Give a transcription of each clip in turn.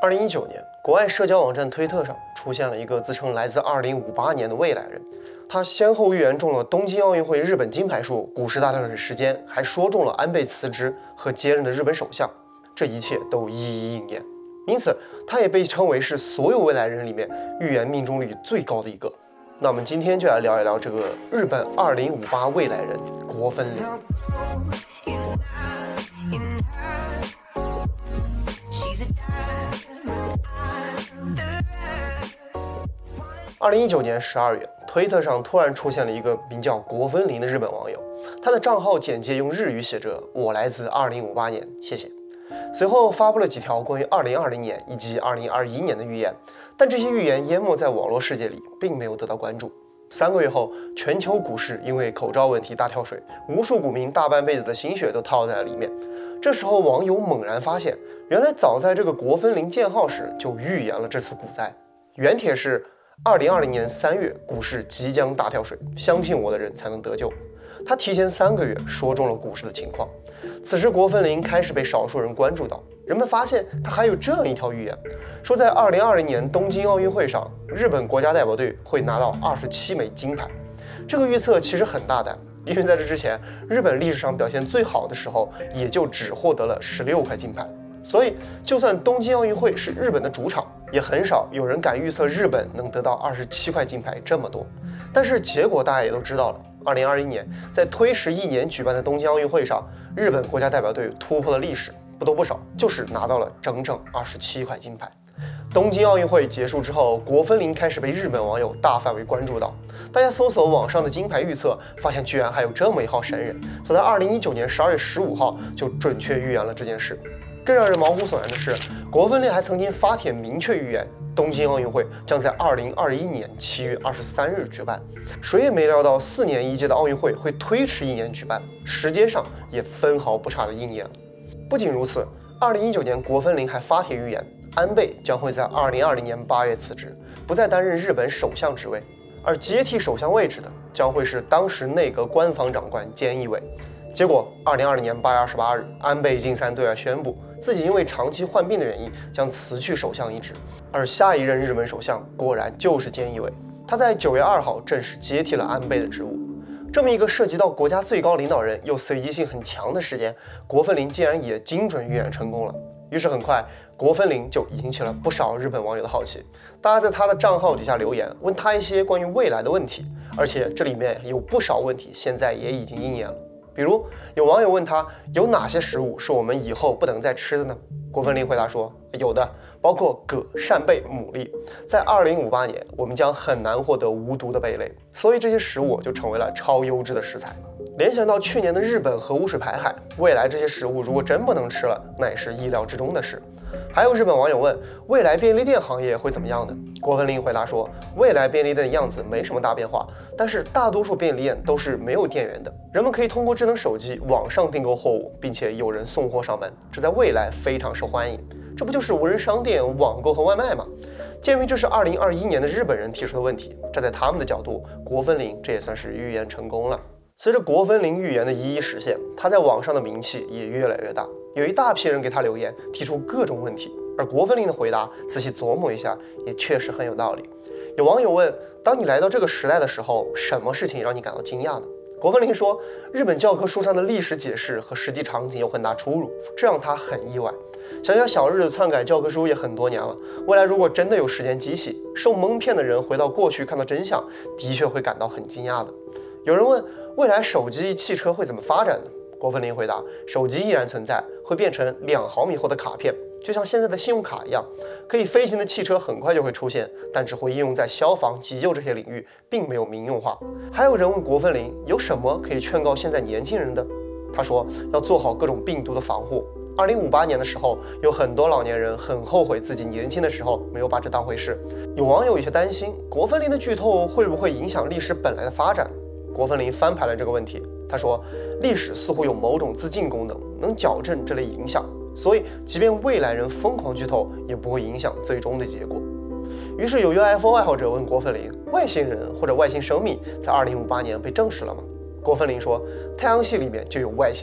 2019年，国外社交网站推特上出现了一个自称来自2058年的未来人，他先后预言中了东京奥运会日本金牌数、股市大跳水时间，还说中了安倍辞职和接任的日本首相，这一切都一一应验。因此，他也被称为是所有未来人里面预言命中率最高的一个。那我们今天就来聊一聊这个日本2058未来人国分玲。2019年12月，推特上突然出现了一个名叫国分玲的日本网友，他的账号简介用日语写着“我来自2058年，谢谢”。随后发布了几条关于2020年以及2021年的预言，但这些预言淹没在网络世界里，并没有得到关注。3个月后，全球股市因为口罩问题大跳水，无数股民大半辈子的心血都套在了里面。这时候，网友猛然发现，原来早在这个国分玲建号时就预言了这次股灾。原帖是2020年3月，股市即将大跳水，相信我的人才能得救。他提前3个月说中了股市的情况。此时，国分玲开始被少数人关注到，人们发现他还有这样一条预言，说在2020年东京奥运会上，日本国家代表队会拿到27枚金牌。这个预测其实很大胆，因为在这之前，日本历史上表现最好的时候，也就只获得了16块金牌。所以，就算东京奥运会是日本的主场，也很少有人敢预测日本能得到27块金牌这么多。但是结果大家也都知道了，2021年在推迟1年举办的东京奥运会上，日本国家代表队突破了历史，不多不少，就是拿到了整整27块金牌。东京奥运会结束之后，国分玲开始被日本网友大范围关注到。大家搜索网上的金牌预测，发现居然还有这么一号神人，早在2019年12月15号就准确预言了这件事。更让人毛骨悚然的是，国分玲还曾经发帖明确预言东京奥运会将在2021年7月23日举办。谁也没料到4年一届的奥运会会推迟1年举办，时间上也分毫不差的应验了。不仅如此，2019年国分玲还发帖预言，安倍将会在2020年8月辞职，不再担任日本首相职位，而接替首相位置的将会是当时内阁官房长官菅义伟。结果，2020年8月28日，安倍晋三对外宣布，自己因为长期患病的原因将辞去首相一职，而下一任日本首相果然就是菅义伟。他在9月2号正式接替了安倍的职务。这么一个涉及到国家最高领导人又随机性很强的时间，国分玲竟然也精准预言成功了。于是很快，国分玲就引起了不少日本网友的好奇，大家在他的账号底下留言，问他一些关于未来的问题，而且这里面有不少问题现在也已经应验了。比如有网友问他有哪些食物是我们以后不能再吃的呢？国分玲回答说，有的，包括蛤、扇贝、牡蛎。在2058年，我们将很难获得无毒的贝类，所以这些食物就成为了超优质的食材。联想到去年的日本核污水排海，未来这些食物如果真不能吃了，那也是意料之中的事。还有日本网友问，未来便利店行业会怎么样呢？国分玲回答说，未来便利店的样子没什么大变化，但是大多数便利店都是没有店员的，人们可以通过智能手机网上订购货物，并且有人送货上门，这在未来非常受欢迎。这不就是无人商店、网购和外卖吗？鉴于这是2021年的日本人提出的问题，站在他们的角度，国分玲这也算是预言成功了。随着国分玲预言的一一实现，他在网上的名气也越来越大，有一大批人给他留言，提出各种问题，而国分玲的回答仔细琢磨一下，也确实很有道理。有网友问，当你来到这个时代的时候，什么事情让你感到惊讶呢？国分玲说，日本教科书上的历史解释和实际场景有很大出入，这让他很意外。想想小日子篡改教科书也很多年了，未来如果真的有时间机器，受蒙骗的人回到过去看到真相，的确会感到很惊讶的。有人问，未来手机、汽车会怎么发展呢？国分玲回答，手机依然存在，会变成2毫米厚的卡片，就像现在的信用卡一样。可以飞行的汽车很快就会出现，但只会应用在消防、急救这些领域，并没有民用化。还有人问国分玲，有什么可以劝告现在年轻人的？他说，要做好各种病毒的防护。2058年的时候，有很多老年人很后悔自己年轻的时候没有把这当回事。有网友有些担心，国分玲的剧透会不会影响历史本来的发展？国分玲翻盘了这个问题，他说，历史似乎有某种自净功能，能矫正这类影响，所以即便未来人疯狂剧透，也不会影响最终的结果。于是有 UFO 爱好者问国分玲，外星人或者外星生命在2058年被证实了吗？国分玲说，太阳系里面就有外星人，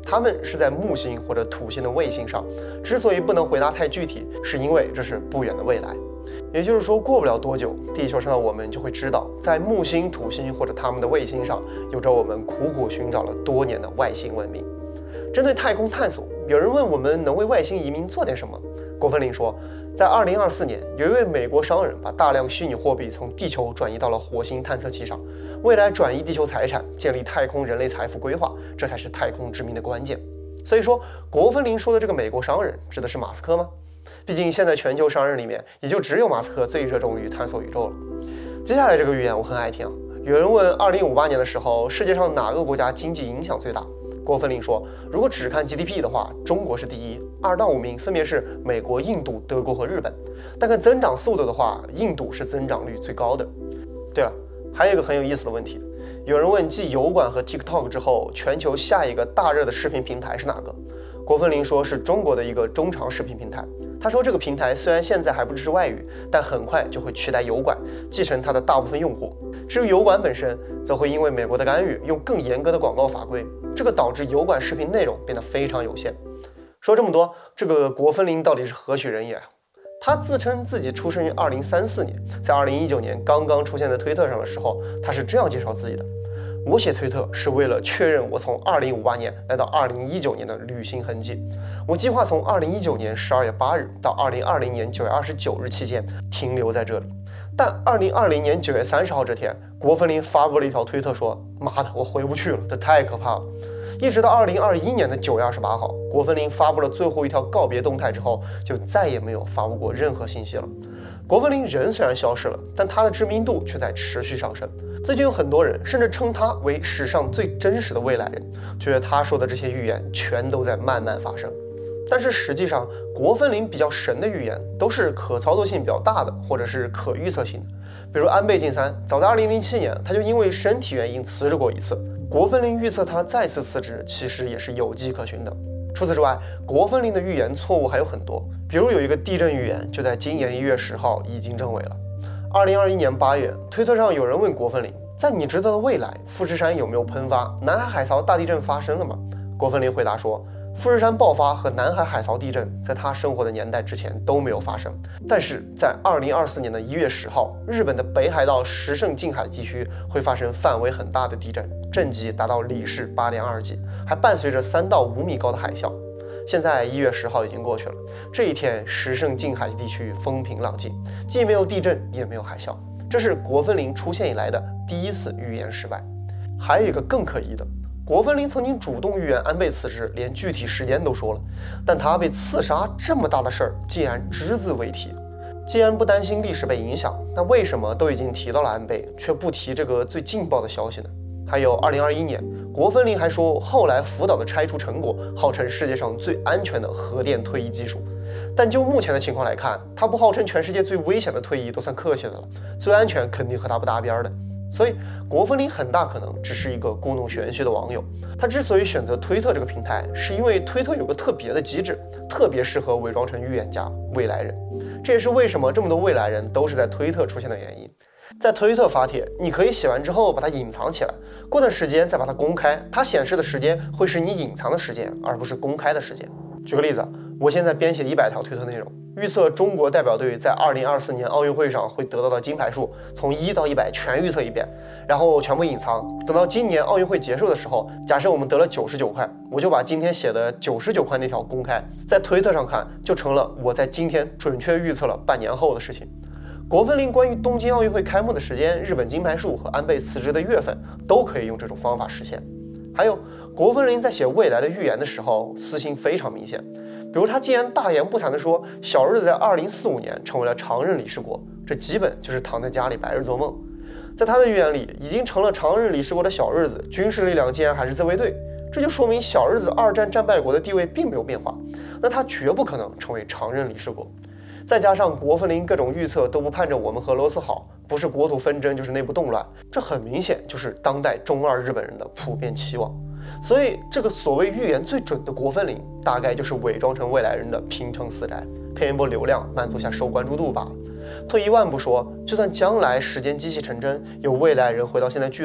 他们是在木星或者土星的卫星上。之所以不能回答太具体，是因为这是不远的未来。也就是说，过不了多久，地球上的我们就会知道，在木星、土星或者他们的卫星上，有着我们苦苦寻找了多年的外星文明。针对太空探索，有人问我们能为外星移民做点什么？郭芬林说，在2024年，有一位美国商人把大量虚拟货币从地球转移到了火星探测器上，未来转移地球财产，建立太空人类财富规划，这才是太空殖民的关键。所以说，郭芬林说的这个美国商人指的是马斯克吗？毕竟现在全球商人里面，也就只有马斯克最热衷于探索宇宙了。接下来这个预言我很爱听啊，有人问2058年的时候，世界上哪个国家经济影响最大？郭芬林说，如果只看 GDP 的话，中国是第一，2到5名分别是美国、印度、德国和日本。但看增长速度的话，印度是增长率最高的。对了，还有一个很有意思的问题，有人问继油管和 TikTok 之后，全球下一个大热的视频平台是哪个？郭芬林说是中国的一个中长视频平台。他说这个平台虽然现在还不支持外语，但很快就会取代油管，继承它的大部分用户。至于油管本身，则会因为美国的干预，用更严格的广告法规，这个导致油管视频内容变得非常有限。说这么多，这个郭芬林到底是何许人也？他自称自己出生于2034年，在2019年刚刚出现在推特上的时候，他是这样介绍自己的：我写推特是为了确认我从2058年来到2019年的旅行痕迹。我计划从2019年12月8日到2020年9月29日期间停留在这里。但2020年9月30号这天，郭芬林发布了一条推特说：“妈的，我回不去了，这太可怕了。”一直到2021年的9月28号，郭芬林发布了最后一条告别动态之后，就再也没有发布过任何信息了。郭芬林人虽然消失了，但他的知名度却在持续上升。最近有很多人甚至称他为史上最真实的未来人，觉得他说的这些预言全都在慢慢发生。但是实际上，郭芬林比较神的预言都是可操作性比较大的，或者是可预测性的。比如安倍晋三，早在2007年，他就因为身体原因辞职过一次。郭芬林预测他再次辞职，其实也是有迹可循的。除此之外，郭芬林的预言错误还有很多，比如有一个地震预言就在今年1月10号已经证伪了。2021年8月，推特上有人问郭芬林，在你知道的未来，富士山有没有喷发？南海海槽大地震发生了吗？郭芬林回答说，富士山爆发和南海海槽地震在他生活的年代之前都没有发生，但是在2024年的1月10号，日本的北海道石胜近海地区会发生范围很大的地震，震级达到里氏8.2级，还伴随着3到5米高的海啸。现在1月10号已经过去了，这一天石胜近海地区风平浪静，既没有地震也没有海啸，这是郭芬林出现以来的第一次预言失败。还有一个更可疑的，郭芬林曾经主动预言安倍辞职，连具体时间都说了，但他被刺杀这么大的事儿，竟然只字未提。既然不担心历史被影响，那为什么都已经提到了安倍，却不提这个最劲爆的消息呢？还有2021年，郭芬林还说，后来福岛的拆除成果号称世界上最安全的核电退役技术，但就目前的情况来看，它不号称全世界最危险的退役都算客气的了，最安全肯定和它不搭边的。所以郭芬林很大可能只是一个故弄玄虚的网友。他之所以选择推特这个平台，是因为推特有个特别的机制，特别适合伪装成预言家、未来人。这也是为什么这么多未来人都是在推特出现的原因。在推特发帖，你可以写完之后把它隐藏起来，过段时间再把它公开，它显示的时间会是你隐藏的时间，而不是公开的时间。举个例子，我现在编写100条推特内容，预测中国代表队在2024年奥运会上会得到的金牌数，从1到100全预测一遍，然后全部隐藏。等到今年奥运会结束的时候，假设我们得了99块，我就把今天写的99块那条公开，在推特上看，就成了我在今天准确预测了半年后的事情。郭芬林关于东京奥运会开幕的时间、日本金牌数和安倍辞职的月份，都可以用这种方法实现。还有，郭芬林在写未来的预言的时候，私心非常明显。比如他竟然大言不惭地说，小日子在2045年成为了常任理事国，这基本就是躺在家里白日做梦。在他的预言里，已经成了常任理事国的小日子，军事力量竟然还是自卫队，这就说明小日子2战战败国的地位并没有变化，那他绝不可能成为常任理事国。再加上郭芬林各种预测都不盼着我们和俄罗斯好，不是国土纷争就是内部动乱，这很明显就是当代中二日本人的普遍期望。所以这个所谓预言最准的郭芬林，大概就是伪装成未来人的平成死宅，骗一波流量，满足下受关注度罢了。退一万步说，就算将来时间机器成真，有未来人回到现在剧透，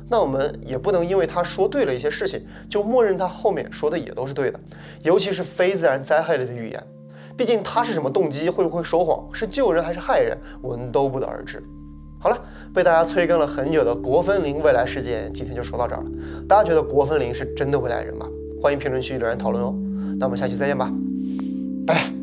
那我们也不能因为他说对了一些事情，就默认他后面说的也都是对的，尤其是非自然灾害类的预言。毕竟他是什么动机，会不会说谎，是救人还是害人，我们都不得而知。好了，被大家催更了很久的国分林未来事件，今天就说到这儿了。大家觉得国分林是真的会来人吗？欢迎评论区留言讨论哦。那我们下期再见吧，拜拜。